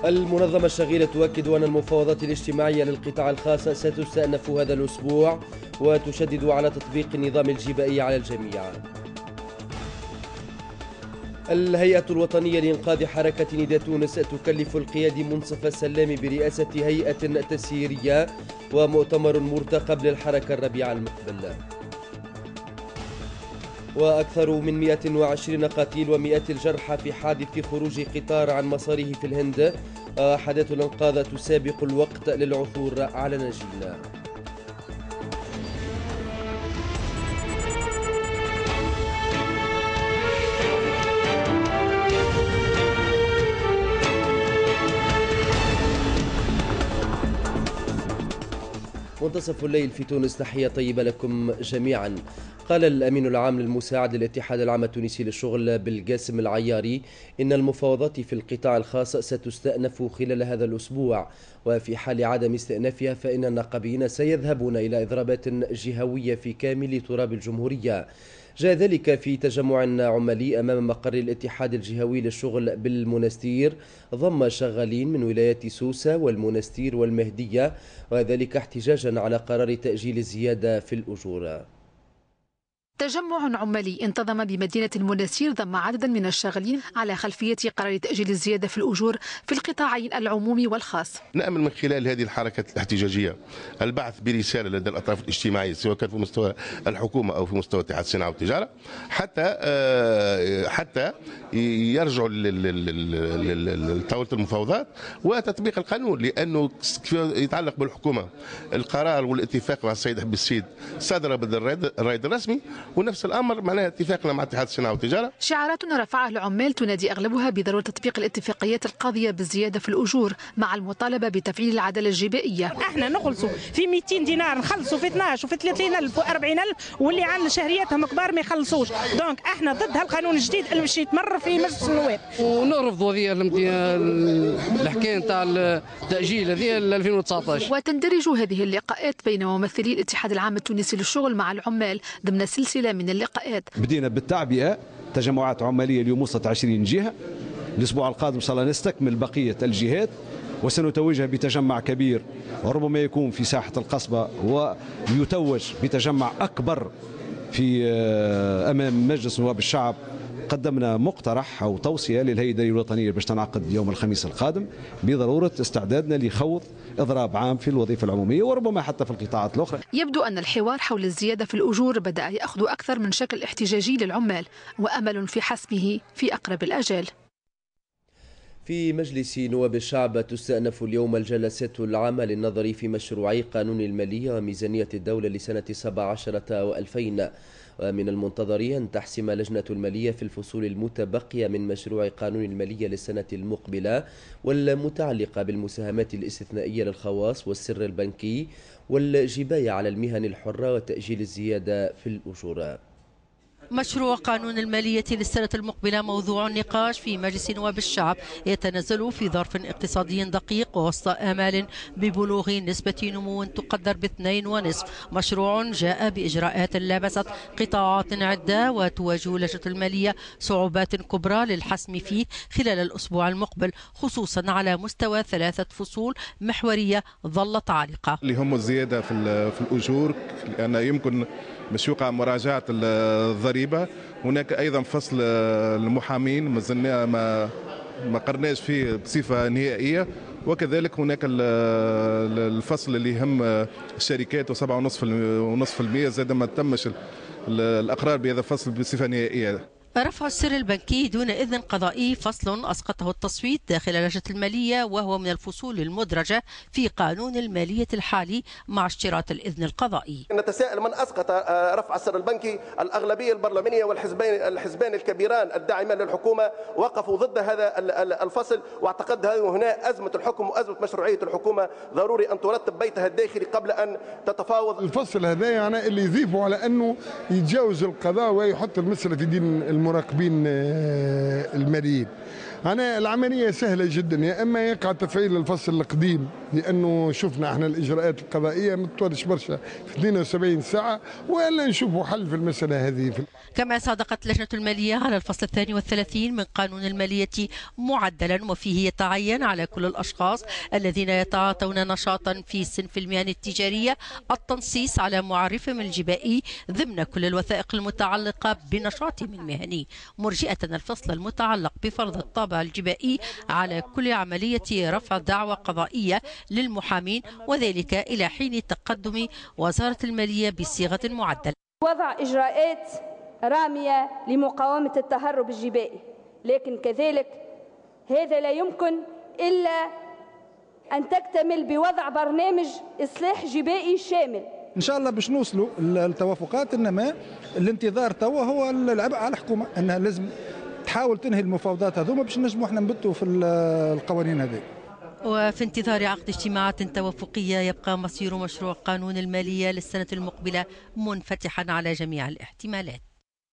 المنظمة الشغيلة تؤكد أن المفاوضات الاجتماعية للقطاع الخاص ستستأنف هذا الأسبوع وتشدد على تطبيق النظام الجبائي على الجميع. الهيئة الوطنية لإنقاذ حركة نداء تونس تكلف القيادي منصف السلام برئاسة هيئة تسييرية ومؤتمر مرتقب للحركة الربيع المقبل. وأكثر من 120 قتيل و100 الجرحى في حادث خروج قطار عن مساره في الهند. أحداث الإنقاذ تسابق الوقت للعثور على نجين. منتصف الليل في تونس، تحية طيبة لكم جميعا. قال الأمين العام للمساعد للاتحاد العام التونسي للشغل بالقاسم العياري إن المفاوضات في القطاع الخاص ستستأنف خلال هذا الأسبوع، وفي حال عدم استئنافها فإن النقابيين سيذهبون إلى إضرابات جهوية في كامل تراب الجمهورية. جاء ذلك في تجمع عمالي أمام مقر الاتحاد الجهوي للشغل بالمنستير ضم شغالين من ولايات سوسة والمنستير والمهدية، وذلك احتجاجا على قرار تأجيل الزيادة في الأجور. تجمع عمالي انتظم بمدينة المنستير ضم عددا من الشاغلين على خلفية قرار تأجيل الزيادة في الأجور في القطاعين العمومي والخاص. نأمل من خلال هذه الحركة الاحتجاجية البعث برسالة لدى الأطراف الاجتماعية سواء كان في مستوى الحكومة أو في مستوى اتحاد الصناعة والتجارة حتى يرجعوا لطاولة المفاوضات وتطبيق القانون، لأنه يتعلق بالحكومة القرار والاتفاق مع السيد حبيب السيد صدر بالرائد الرسمي، ونفس الامر معناها اتفاقنا مع اتحاد الصناعه والتجاره. شعارات رفعها العمال تنادي اغلبها بضروره تطبيق الاتفاقيات القاضيه بالزياده في الاجور مع المطالبه بتفعيل العداله الجبائيه. احنا نخلصوا في 200 دينار نخلصوا في 12 وفي 30,000 و40,000 واللي عن شهرياتهم كبار ما يخلصوش. دونك احنا ضد هالقانون الجديد اللي باش يتمرر في مجلس النواب، ونرفضوا هذه الحكايه نتاع التاجيل هذه 2019. وتندرج هذه اللقاءات بين ممثلي الاتحاد العام التونسي للشغل مع العمال ضمن سلسلة من اللقاءات. بدينا بالتعبئة، تجمعات عمالية اليوم وصلت 20 جهة. الأسبوع القادم إن شاء الله نستكمل بقية الجهات وسنتوجها بتجمع كبير وربما يكون في ساحة القصبة، ويتوج بتجمع أكبر في أمام مجلس نواب الشعب. قدمنا مقترح أو توصية للهيئة الإدارية الوطنية باش تنعقد يوم الخميس القادم بضرورة استعدادنا لخوض إضراب عام في الوظيفة العمومية وربما حتى في القطاعات الأخرى. يبدو أن الحوار حول الزيادة في الأجور بدأ يأخذ أكثر من شكل احتجاجي للعمال، وأمل في حسمه في أقرب الآجال. في مجلس نواب الشعب تستأنف اليوم الجلسات العامة للنظر في مشروعي قانون المالية وميزانية الدولة لسنة 17 و2000، ومن المنتظر أن تحسم لجنة المالية في الفصول المتبقية من مشروع قانون المالية للسنة المقبلة والمتعلقة بالمساهمات الاستثنائية للخواص والسر البنكي والجباية على المهن الحرة وتأجيل الزيادة في الأجور. مشروع قانون المالية للسنة المقبلة موضوع النقاش في مجلس نواب الشعب، يتنزل في ظرف اقتصادي دقيق وسط آمال ببلوغ نسبة نمو تقدر ب2.5. مشروع جاء بإجراءات لامست قطاعات عدة وتواجه لجنة المالية صعوبات كبرى للحسم فيه خلال الأسبوع المقبل، خصوصا على مستوى 3 فصول محورية ظلت عالقة. اللي هم الزيادة في الأجور، لأن يمكن باش يوقع مراجعة الضريبة. هناك أيضا فصل المحامين مازلنا ما قرناش فيه بصفة نهائية، وكذلك هناك الفصل اللي يهم الشركات و7.5% زاد ما تمش الأقرار بهذا الفصل بصفة نهائية. رفع السر البنكي دون إذن قضائي فصل أسقطه التصويت داخل لجنة المالية، وهو من الفصول المدرجة في قانون المالية الحالي مع اشتراط الإذن القضائي. نتساءل من أسقط رفع السر البنكي. الأغلبية البرلمانية والحزبان الكبيران الداعمان للحكومة وقفوا ضد هذا الفصل، واعتقد هنا أزمة الحكم وأزمة مشروعية الحكومة ضروري أن ترتب بيتها الداخلي قبل أن تتفاوض. الفصل هذا يعني اللي يضيفوا على أنه يتجاوز القضاء ويحط المسألة في دين المراقبين الماليين. أنا العملية سهلة جدا، يا إما يقع تفعيل الفصل القديم لأنه شفنا احنا الإجراءات القضائية ما تطولش برشا في 72 ساعة، وإلا نشوفوا حل في المسألة هذه. كما صادقت لجنة المالية على الفصل 32 من قانون المالية معدلا، وفيه يتعين على كل الأشخاص الذين يتعاطون نشاطا في صنف المهن التجارية التنصيص على معرفهم الجبائي ضمن كل الوثائق المتعلقة بنشاطهم المهني، مرجئة الفصل المتعلق بفرض الطابع الجبائي على كل عملية رفع دعوى قضائية للمحامين، وذلك إلى حين تقدم وزارة المالية بصيغة معدلة. وضع إجراءات رامية لمقاومة التهرب الجبائي، لكن كذلك هذا لا يمكن إلا أن تكتمل بوضع برنامج إصلاح جبائي شامل. إن شاء الله باش نوصلوا التوافقات، إنما الانتظار توا هو العبء على الحكومة أنها لازم تحاول تنهي المفاوضات هذوما باش نجموا احنا نبتوا في القوانين هذه. وفي انتظار عقد اجتماعات توافقية يبقى مصير مشروع قانون المالية للسنة المقبلة منفتحا على جميع الاحتمالات.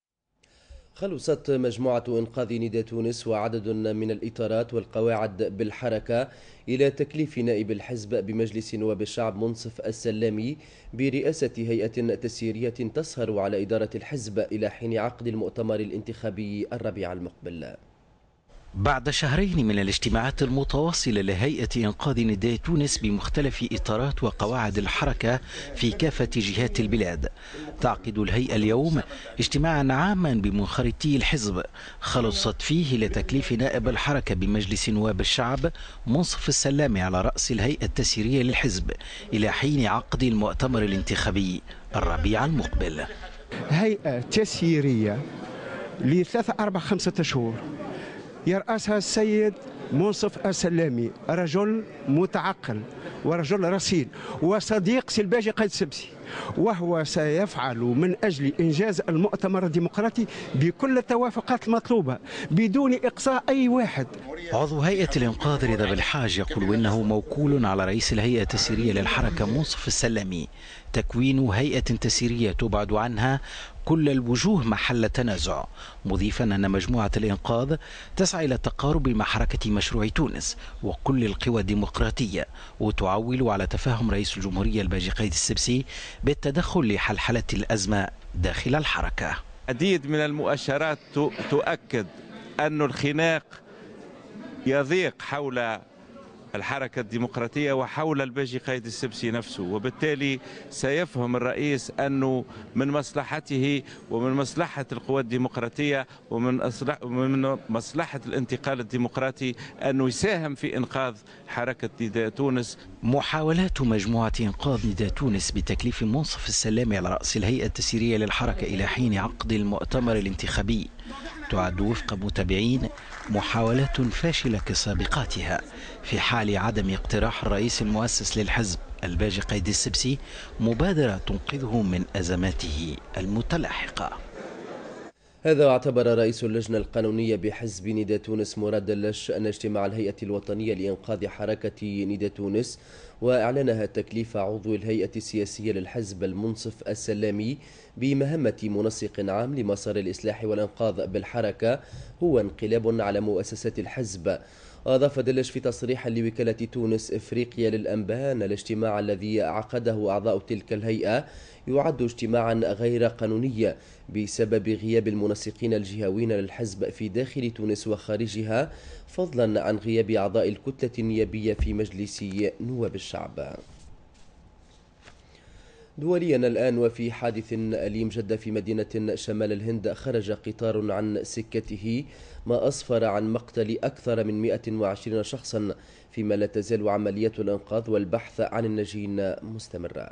خلصت مجموعة إنقاذ ندى تونس وعدد من الإطارات والقواعد بالحركة إلى تكليف نائب الحزب بمجلس نواب الشعب منصف السلامي برئاسة هيئة تسييرية تسهر على إدارة الحزب إلى حين عقد المؤتمر الانتخابي الربيع المقبل. بعد شهرين من الاجتماعات المتواصلة لهيئة إنقاذ نداء تونس بمختلف إطارات وقواعد الحركة في كافة جهات البلاد، تعقد الهيئة اليوم اجتماعا عاما بمنخرطي الحزب خلصت فيه لتكليف نائب الحركة بمجلس نواب الشعب منصف السلامي على رأس الهيئة التسييرية للحزب إلى حين عقد المؤتمر الانتخابي الربيع المقبل. هيئة تسييرية ل3 4 5 شهور يرأسها السيد منصف السلامي، رجل متعقل ورجل رصين وصديق سلباجي قايد السبسي، وهو سيفعل من أجل إنجاز المؤتمر الديمقراطي بكل التوافقات المطلوبة بدون إقصاء أي واحد. عضو هيئة الإنقاذ رضا بالحاج يقول إنه موكول على رئيس الهيئة التسييرية للحركة منصف السلامي تكوين هيئة تسييرية تبعد عنها كل الوجوه محل تنازع، مضيفا أن مجموعة الإنقاذ تسعى إلى التقارب مع حركة مشروع تونس وكل القوى الديمقراطية، وتعول على تفاهم رئيس الجمهورية الباجي قايد السبسي بالتدخل لحلحلة الأزمة داخل الحركة. عديد من المؤشرات تؤكد أن الخناق يضيق حول الحركة الديمقراطية وحول الباجي قايد السبسي نفسه، وبالتالي سيفهم الرئيس أنه من مصلحته ومن مصلحة القوى الديمقراطية ومن مصلحة الانتقال الديمقراطي أنه يساهم في إنقاذ حركة نداء تونس. محاولات مجموعة إنقاذ نداء تونس بتكليف منصف السلامي على رأس الهيئة التسييرية للحركة إلى حين عقد المؤتمر الانتخابي تعد وفق متابعين محاولات فاشلة كسابقاتها، في حال عدم اقتراح الرئيس المؤسس للحزب الباجي قايد السبسي مبادرة تنقذه من أزماته المتلاحقة. هذا اعتبر رئيس اللجنة القانونية بحزب نداء تونس مراد دلش أن اجتماع الهيئة الوطنية لإنقاذ حركة نداء تونس وإعلانها تكليف عضو الهيئة السياسية للحزب المنصف السلامي بمهمة منسق عام لمسار الإصلاح والإنقاذ بالحركة هو انقلاب على مؤسسات الحزب. أضاف دلش في تصريح لوكالة تونس إفريقيا للأنباء أن الاجتماع الذي عقده أعضاء تلك الهيئة يعد اجتماعا غير قانوني بسبب غياب المنسقين الجهويين للحزب في داخل تونس وخارجها، فضلا عن غياب أعضاء الكتلة النيابية في مجلس نواب الشعب. دوليا الآن، وفي حادث أليم جد في مدينة شمال الهند خرج قطار عن سكته ما أسفر عن مقتل أكثر من 120 شخصا، فيما لا تزال عمليات الإنقاذ والبحث عن الناجين مستمرة.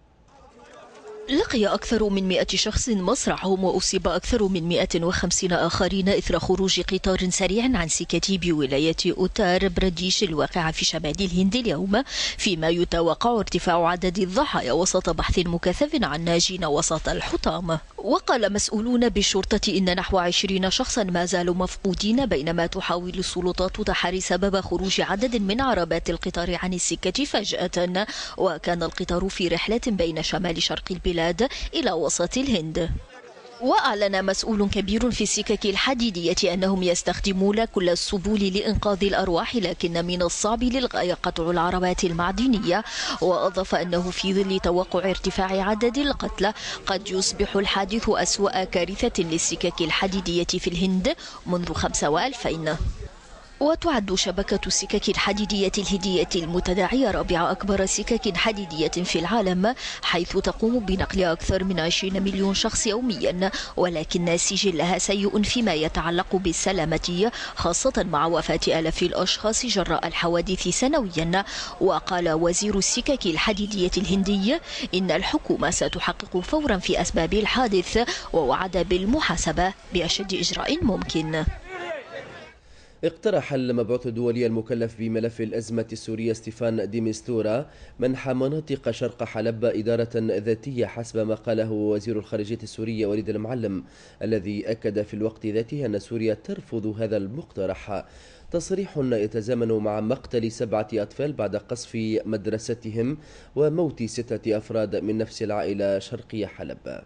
لقي أكثر من 100 شخص مصرعهم وأصيب أكثر من 150 آخرين إثر خروج قطار سريع عن سكته بولاية أوتار براديش الواقعة في شمال الهند اليوم، فيما يتوقع ارتفاع عدد الضحايا وسط بحث مكثف عن ناجين وسط الحطام. وقال مسؤولون بالشرطة إن نحو 20 شخصا ما زالوا مفقودين، بينما تحاول السلطات تحري سبب خروج عدد من عربات القطار عن السكة فجأة، وكان القطار في رحلة بين شمال شرق البلاد إلى وسط الهند. وأعلن مسؤول كبير في السكك الحديدية أنهم يستخدمون كل السبل لإنقاذ الأرواح، لكن من الصعب للغاية قطع العربات المعدنية. وأضاف أنه في ظل توقع ارتفاع عدد القتلى قد يصبح الحادث أسوأ كارثة للسكك الحديدية في الهند منذ 2000. وتعد شبكة السكك الحديدية الهندية المتداعية رابع أكبر سكك حديدية في العالم، حيث تقوم بنقل أكثر من 20 مليون شخص يوميا، ولكن سجلها سيء فيما يتعلق بالسلامة، خاصة مع وفاة آلاف الأشخاص جراء الحوادث سنويا. وقال وزير السكك الحديدية الهندي إن الحكومة ستحقق فورا في أسباب الحادث، ووعد بالمحاسبة بأشد إجراء ممكن. اقترح المبعوث الدولي المكلف بملف الأزمة السورية ستيفان دي ميستورا منح مناطق شرق حلب إدارة ذاتية حسب ما قاله وزير الخارجية السوري وليد المعلم، الذي أكد في الوقت ذاته أن سوريا ترفض هذا المقترح. تصريح يتزامن مع مقتل 7 أطفال بعد قصف مدرستهم وموت 6 أفراد من نفس العائلة شرقي حلب.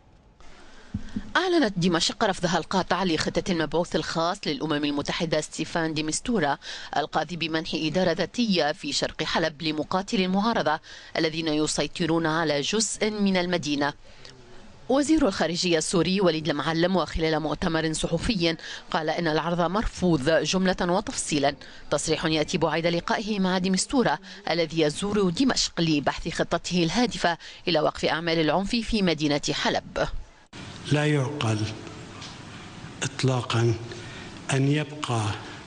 أعلنت دمشق رفضها القاطع لخطة المبعوث الخاص للأمم المتحدة ستيفان دي ميستورا القاضي بمنح إدارة ذاتية في شرق حلب لمقاتلي المعارضة الذين يسيطرون على جزء من المدينة. وزير الخارجية السوري وليد المعلم وخلال مؤتمر صحفي قال إن العرض مرفوض جملة وتفصيلا. تصريح يأتي بعد لقائه مع دي ميستورا الذي يزور دمشق لبحث خطته الهادفة إلى وقف أعمال العنف في مدينة حلب. لا يعقل إطلاقا أن يبقى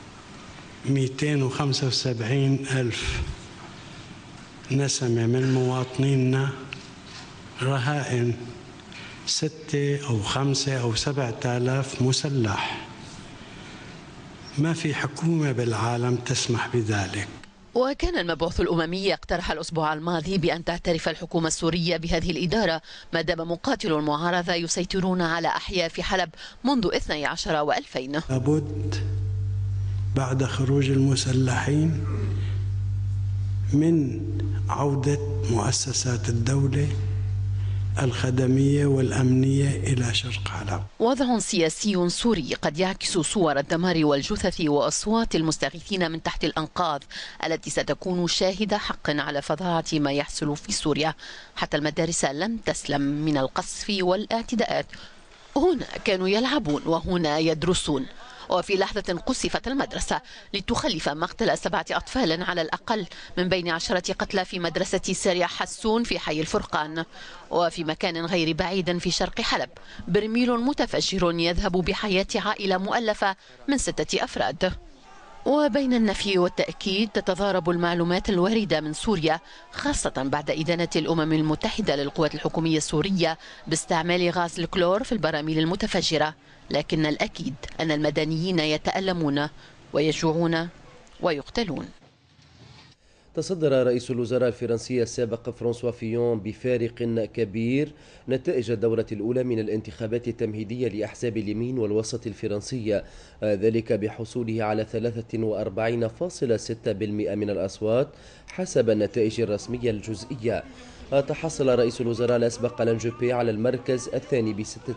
275,000 نسمة من مواطنينا رهائن 6 أو 5 أو 7,000 مسلح. ما في حكومة بالعالم تسمح بذلك. وكان المبعوث الأممي اقترح الأسبوع الماضي بأن تعترف الحكومة السورية بهذه الإدارة ما دام مقاتلو المعارضة يسيطرون على أحياء في حلب منذ 12 و2000. لابد بعد خروج المسلحين من عودة مؤسسات الدولة الخدمية والأمنية إلى شرق حلب. وضع سياسي سوري قد يعكس صور الدمار والجثث وأصوات المستغيثين من تحت الأنقاض التي ستكون شاهدة حق على فظاعة ما يحصل في سوريا. حتى المدارس لم تسلم من القصف والاعتداءات. هنا كانوا يلعبون وهنا يدرسون. وفي لحظة قصفت المدرسة لتخلف مقتل 7 أطفال على الأقل من بين 10 قتلى في مدرسة سارية حسون في حي الفرقان. وفي مكان غير بعيد في شرق حلب برميل متفجر يذهب بحياة عائلة مؤلفة من 6 أفراد. وبين النفي والتأكيد تتضارب المعلومات الواردة من سوريا، خاصة بعد إدانة الأمم المتحدة للقوات الحكومية السورية باستعمال غاز الكلور في البراميل المتفجرة. لكن الأكيد أن المدنيين يتألمون ويجوعون ويقتلون. تصدر رئيس الوزراء الفرنسي السابق فرانسوا فيون بفارق كبير نتائج الدورة الأولى من الانتخابات التمهيدية لأحزاب اليمين والوسط الفرنسية، ذلك بحصوله على 43.6% من الأصوات حسب النتائج الرسمية الجزئية. تحصل رئيس الوزراء الأسبق ألان جوبي على المركز الثاني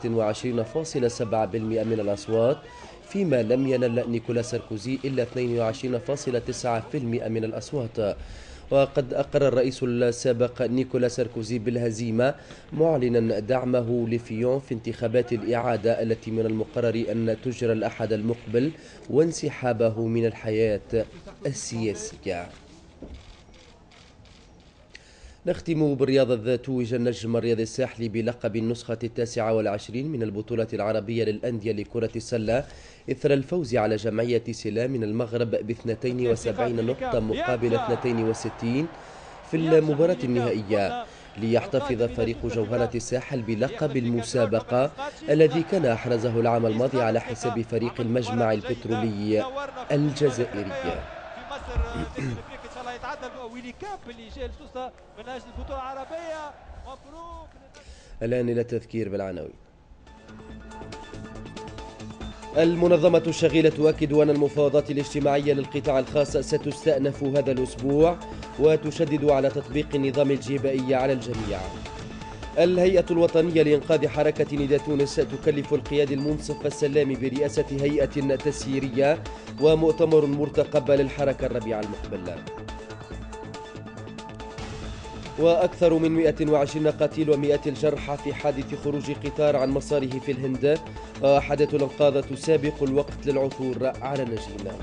ب26.7% من الأصوات، فيما لم ينل نيكولا ساركوزي إلا 22.9% من الأصوات. وقد أقر الرئيس السابق نيكولا ساركوزي بالهزيمة، معلنا دعمه لفيون في انتخابات الإعادة التي من المقرر أن تجرى الأحد المقبل، وانسحابه من الحياة السياسية. نختم بالرياضة. توج النجم الرياضي الساحلي بلقب النسخة 29 من البطولة العربية للأندية لكرة السلة إثر الفوز على جمعية سلام من المغرب ب72 نقطة مقابل 62 في المباراة النهائية، ليحتفظ فريق جوهرة الساحل بلقب المسابقة الذي كان أحرزه العام الماضي على حساب فريق المجمع البترولي الجزائري. الآن إلى التذكير بالعناوين. المنظمة الشغيلة تؤكد أن المفاوضات الاجتماعية للقطاع الخاص ستستأنف هذا الأسبوع، وتشدد على تطبيق النظام الجبائي على الجميع. الهيئة الوطنية لإنقاذ حركة نداء تونس تكلف القيادي المنصف السلامي برئاسة هيئة تسييرية ومؤتمر مرتقب للحركة الربيع المقبل. وأكثر من 120 قتيل و100 الجرحى في حادث خروج قطار عن مساره في الهند، وحدث الإنقاذ تسابق الوقت للعثور على نجيم.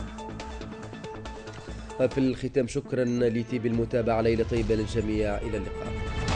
في الختام شكرا لتي بالمتابعة، ليلة طيبة للجميع، إلى اللقاء.